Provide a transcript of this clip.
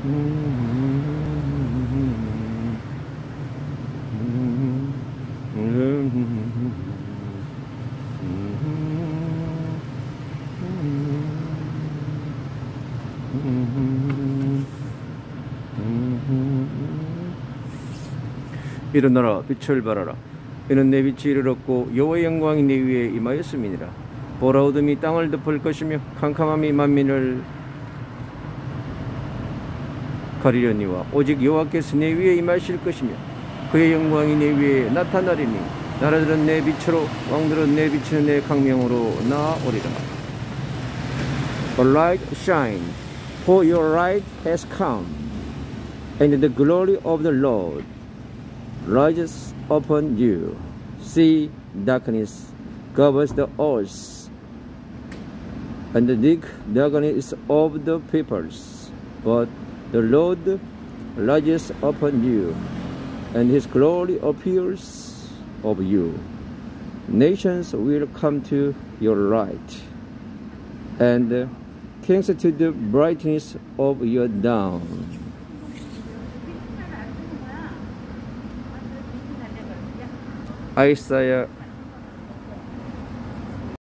일어나라, 빛을 발하라. 이는 내 빛이 이르렀고 여호와의 영광이 내 위에 임하였음이니라. 보라, 어둠이 땅을 덮을 것이며 캄캄함이 만민을 가리려니와 오직 여호와께서 내 위에 임하실 것이며 그의 영광이 내 위에 나타나리니 나라들은 내 빛으로, 왕들은 내 비치는 내 광명으로 나아오리라. Arise, shine, for your light has come, and the glory of the Lord rises upon you. See, darkness covers the earth, and the thick darkness of the peoples. But the Lord rises upon you, and his glory appears of you. Nations will come to your light, and kings to the brightness of your dawn. 아이사야